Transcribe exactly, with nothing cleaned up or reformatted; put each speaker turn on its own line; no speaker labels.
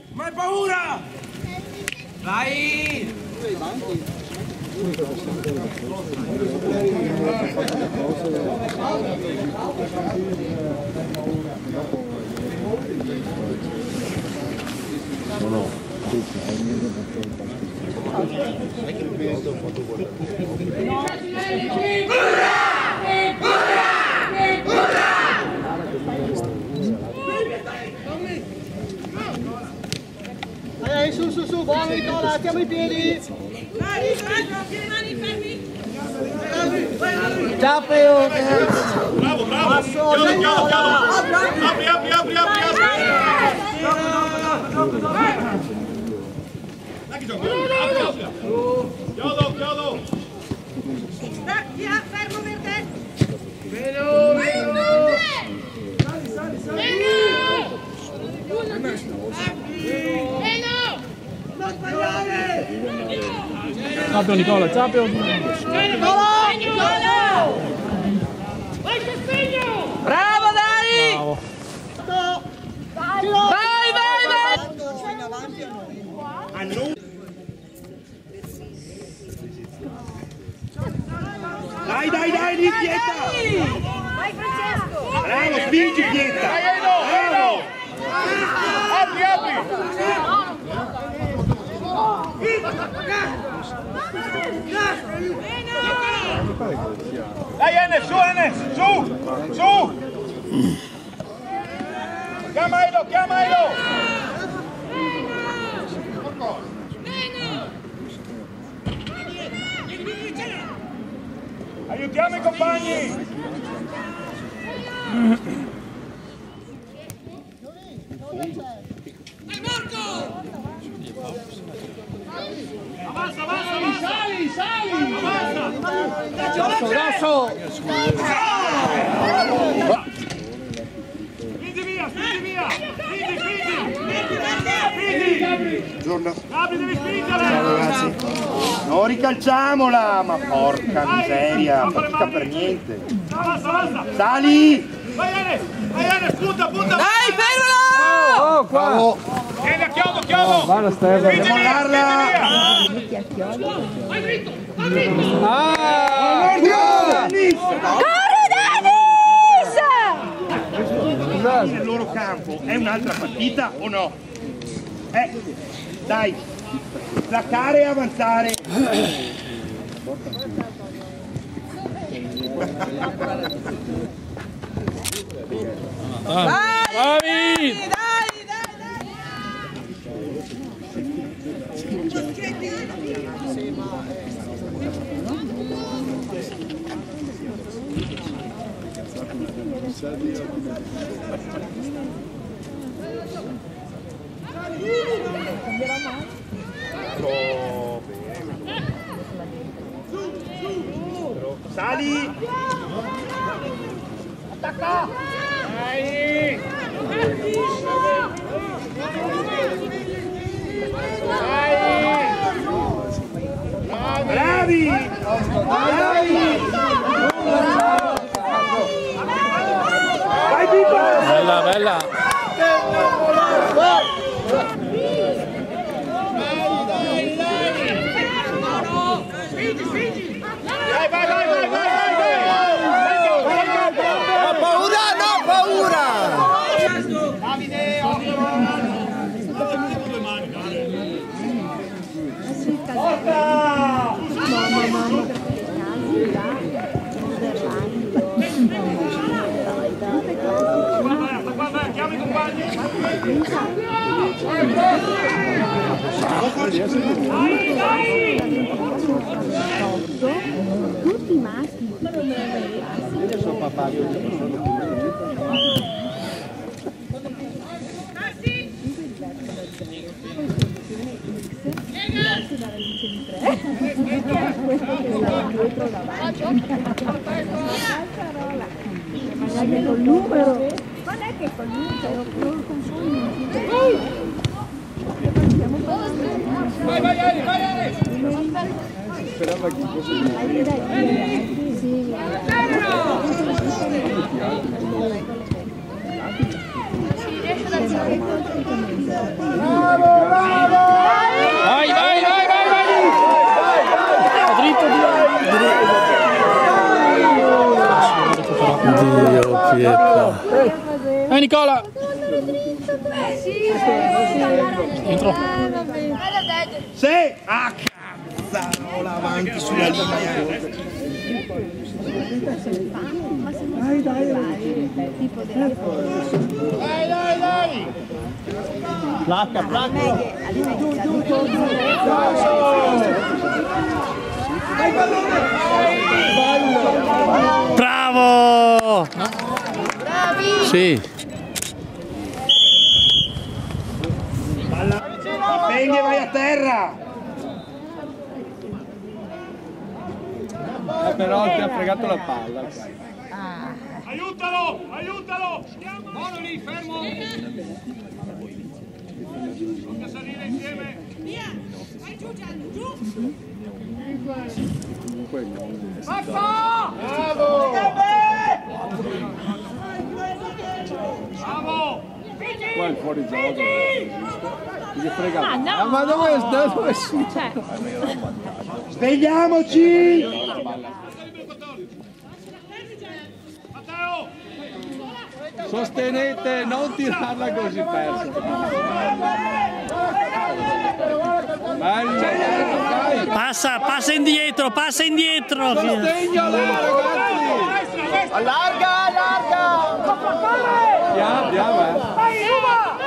Non hai paura! Vai!
No, no.
Dai, su, su, su, buono Nicola, stiamo in piedi!
Mani, mani, fermi!
Ciao Peo!
Bravo, bravo!
Passo,
Nicola! Apri, apri, apri, apri, apri! Dai che gioco! Apri, apri! Chiodo, chiodo!
Via, fermo per te!
Meno, meno! Sali, sali, sali!
Meno!
Non sbagliare!
Ciao Nicola, ciao Nicola!
Nicola! Vai Castagno!
Bravo Dani!
Bravo!
Vai, vai, vai!
In avanti a noi!
A noi!
Dai, dai, dai, lì, Pieta!
Vai Francesco!
Bravo, spingi, Pieta!
Dai, Edo, Edo! Apri, apri! Dai Enes, su Enes, su! Su! Chiama Edo, chiama Edo! Aiutiamo i compagni! Avanza, avanza, avanza! Sali, sali! Avanza!
Adesso!
Spingi via, spingi via! Spingi, spingi! Spingi!
Buongiorno.
Gabri, devi spingere!
Ciao ragazzi. Non ricalciamola, ma porca miseria, fatica per niente.
Avanza, avanza!
Sali!
Vai Enes! Vai Enes, punta, punta!
Dai, fermalo!
Oh, qua!
Vieni a chiodo, chiodo!
Guarda Stefano!
Spingi via,
mollarla!
spingi via!
Vai dritto! Vai dritto!
Ah!
Dennis!
Corri Dennis!
Nel loro campo è un'altra partita o no? Eh, dai, placcare e avanzare.
Bravi!
Sali!
Attacca! Dai!
Bravi! Bravi! Vai Pippo!
Bella, bella!
Vai, vai, vai, vai, vai, vai!
No paura, no paura!
Davide, Porta! Guarda, guarda, chiama i compagni! Dai, dai!
Tutti maschi.
Adesso papà
Magari col numero. Non è che col numero, col consumo.
Vai, vai, Eli, vai, Eli!
sperava che fosse
Dai, dai, sì.
Si riesce ad alzare.
Bravo!
Vai Nicola! Dentro.
Se! Ah, cazzarola, avanti sulla linea.
Dai, dai, dai. Tipo della
Dai, dai, dai! Placca, placca!
Bravo! Sì.
Prendi e vai a terra!
Eh, però ti ha fregato la palla.
Aiutalo, aiutalo! Buono lì, fermo! Tocca salire insieme! Via! Vai giù Gianni, giù! Passa! Bravo! Bravo!
Qua è fuori gioco. Ti è fregato. Ah, no. Ma dove sta? Dove si?
Cioè.
Svegliamoci!
Matteo!
Sostenete, non tirarla così persa.
Passa, passa indietro, passa indietro.
Sostegno là, ragazzi.
Allarga, allarga!
Piano, piano, eh.